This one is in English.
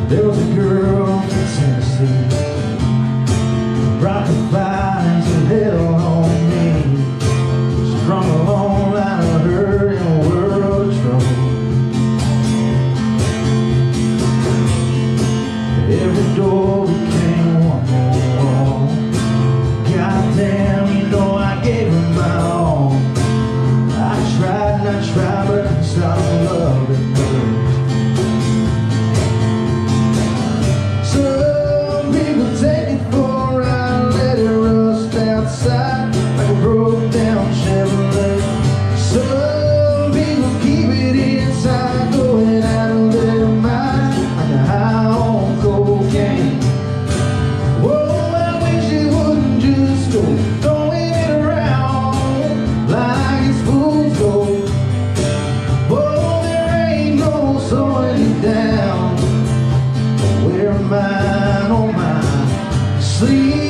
There was a girl from Tennessee, brought the fires of hell on me, strung along like a hurt in a world of trouble. Every door became one more wall. Goddamn, you know I gave her my all. I tried and I tried, but I couldn't stop loving her. Some people take it for a ride, let it rust outside like a broke down Chevrolet. Some people keep it inside, going out of their mind like a high on cocaine. Whoa, I wish it wouldn't just go throwing it around like it's fool's gold. Whoa, there ain't no slowing it down. Where am I on my sleep?